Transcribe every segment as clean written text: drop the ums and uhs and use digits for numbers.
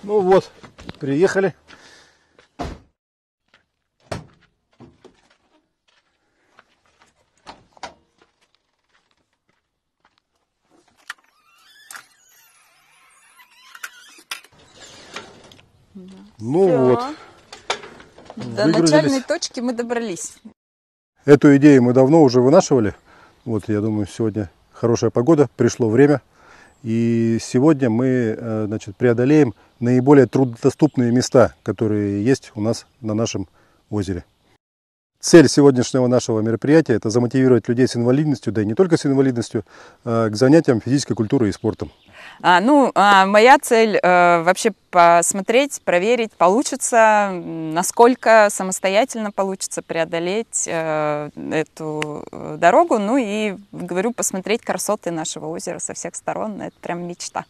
Ну вот, приехали. Ну Всё. вот. До начальной точки мы добрались. Эту идею мы давно уже вынашивали. Вот, я думаю, сегодня хорошая погода, пришло время. И сегодня мы, значит, преодолеем наиболее труднодоступные места, которые есть у нас на нашем озере. Цель сегодняшнего нашего мероприятия – это замотивировать людей с инвалидностью, да и не только с инвалидностью, к занятиям физической культурой и спортом. Моя цель вообще посмотреть, проверить, получится, насколько самостоятельно получится преодолеть эту дорогу. Ну и, говорю, посмотреть красоты нашего озера со всех сторон. Это прям мечта.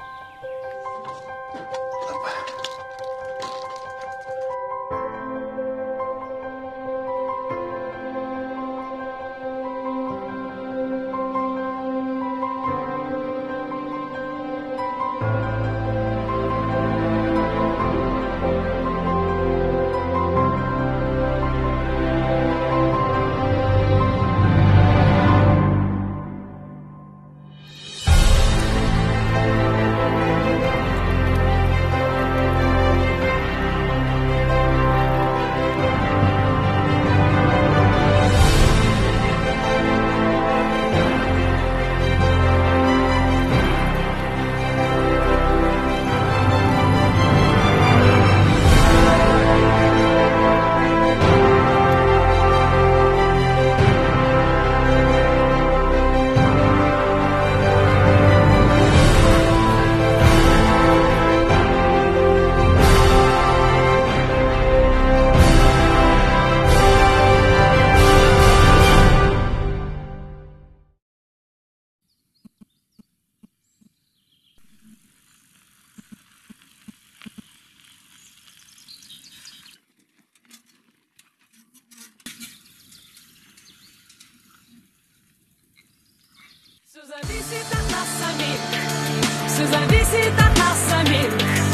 Все зависит от нас самих, все зависит от нас самих.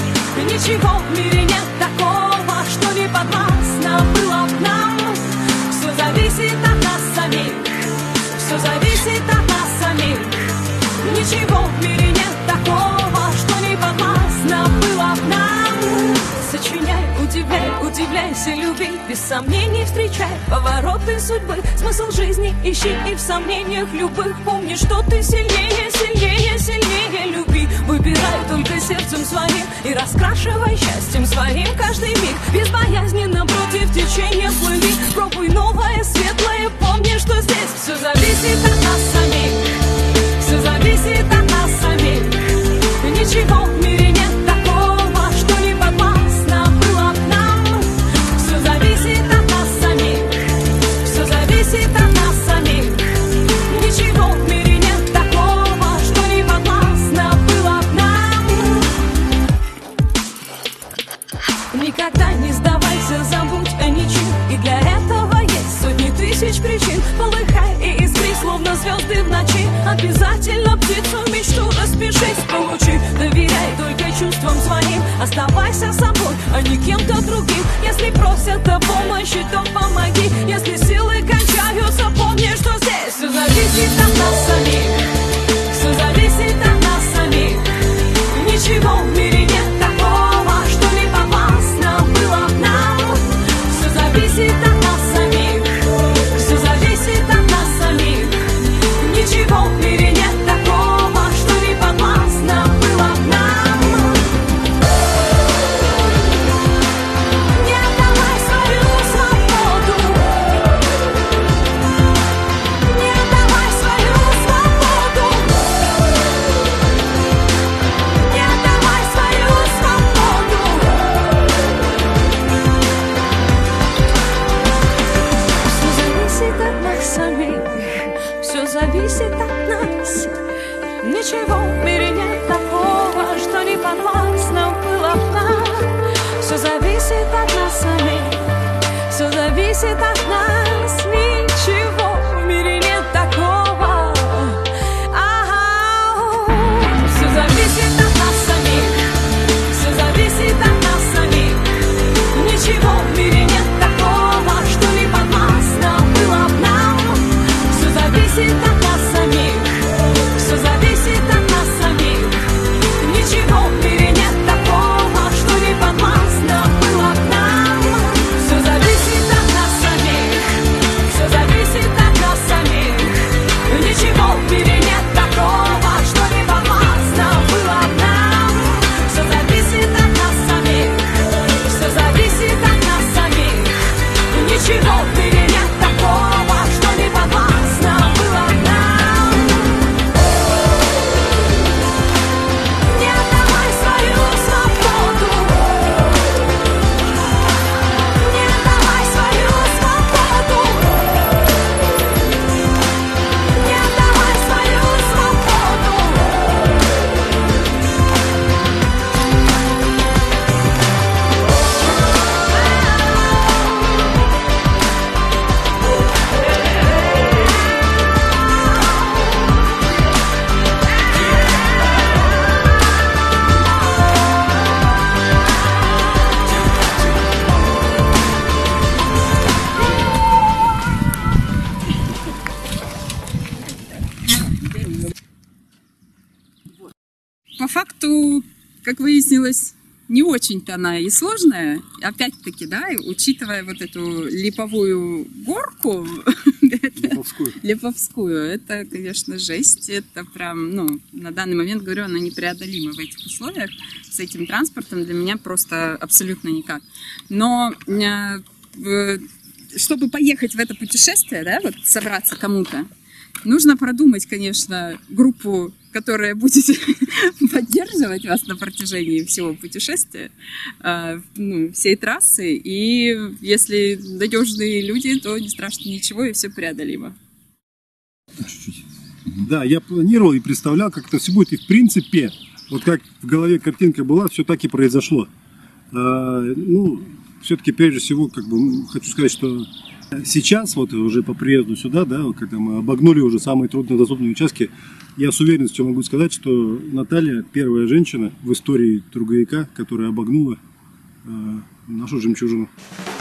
Ничего в мире нет такого, что не подвластно было к нам. Все зависит от нас самих, все зависит от нас самих. Ничего в мире нет такого, что не подвластно было к нам. Сочиняй, удивляйся, люби, без сомнений встречай повороты судьбы. Смысл жизни ищи и в сомнениях любых помни, что ты сильнее, сильнее, сильнее. Люби, выбирай только сердцем своим и раскрашивай счастьем своим каждый миг. Безбоязненно против течения плыви, пробуй новое, светлое, помни, что здесь все зависит от нас самих, все зависит от нас самих. Ничего в мире нет такого, что не подвластно было к нам. Все зависит от нас самих, все зависит от нас самих. Ничего в мире нет такого, что не подвластно было к нам. Никогда не сдавайся, забудь о ничем, и для этого есть сотни тысяч причин. Полыхай и искри, словно звезды в ночи. Обязательно птицу мечту распишись, получи. Доверяй только чувствам своим, оставайся собой, а не кем-то другим. Если просят о помощи, то помоги. Если силы кончаются, помни, что здесь все зависит от нас самих, все зависит от нас самих. Ничего в мире нет такого, что не подвластно было к нам. Все зависит от нас самих, все зависит от нас самих. Ничего в мире нет такого, что не подвластно было к нам. Не отдавай свою свободу, не отдавай свою свободу, не отдавай свою свободу. Все зависит от нас самих, все зависит от нас. Ничего в мире нет такого, что не подвластно было к нам. Все зависит от нас самих, все зависит от нас. Ничего в мире нет такого. Все зависит от нас самих, все зависит выяснилось, не очень-то она и сложная. Опять-таки, да, учитывая вот эту липовую горку, Липовскую, это, конечно, жесть. Это прям, ну, на данный момент, говорю, она непреодолима в этих условиях. С этим транспортом для меня просто абсолютно никак. Но чтобы поехать в это путешествие, да, вот собраться кому-то, нужно продумать, конечно, группу, которая будет поддерживать вас на протяжении всего путешествия, всей трассы. И если надежные люди, то не страшно ничего, и все преодолимо. Чуть-чуть. Да, я планировал и представлял, как это все будет. И в принципе, вот как в голове картинка была, все так и произошло. Все-таки прежде всего, как бы, хочу сказать, что сейчас, вот уже по приезду сюда, да, когда мы обогнули уже самые труднодоступные участки, я с уверенностью могу сказать, что Наталья первая женщина в истории трудоголика, которая обогнула нашу жемчужину.